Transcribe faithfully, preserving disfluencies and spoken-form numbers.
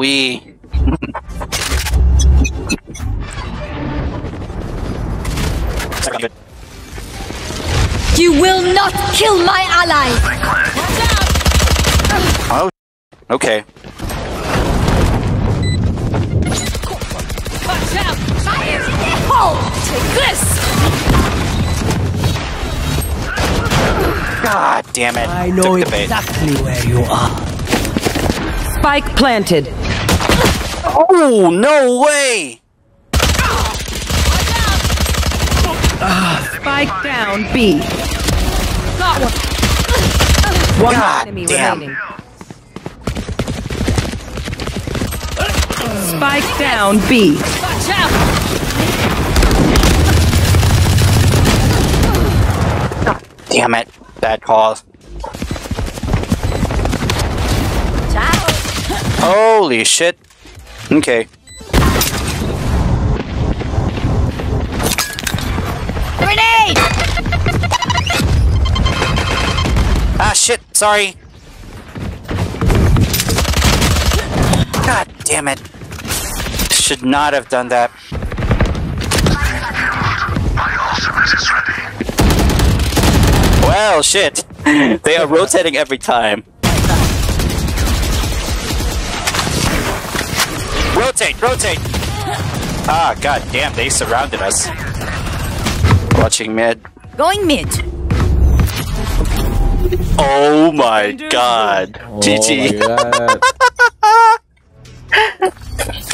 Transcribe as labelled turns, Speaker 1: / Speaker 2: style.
Speaker 1: we?
Speaker 2: You will not kill my ally!
Speaker 1: Oh, okay.
Speaker 2: Watch out! Fire in the hole! Take this!
Speaker 1: God damn it.
Speaker 3: I know exactly where you are.
Speaker 4: Spike planted.
Speaker 1: Oh, no way!
Speaker 4: Spike down B.
Speaker 2: Got one!
Speaker 4: One
Speaker 1: God
Speaker 4: enemy
Speaker 1: damn.
Speaker 4: remaining. Spike down B.
Speaker 2: Watch out!
Speaker 1: Damn it. Bad call.
Speaker 2: Ciao!
Speaker 1: Holy shit. Okay.
Speaker 2: Grenade!
Speaker 1: Ah, shit. Sorry. God damn it. Should not have done that.
Speaker 5: My ultimate is ready.
Speaker 1: Well, shit. They are rotating every time. Rotate, rotate! Ah, god damn, they surrounded us. Watching mid.
Speaker 2: Going mid.
Speaker 1: Oh my god.
Speaker 6: Oh
Speaker 1: G G.
Speaker 6: my god.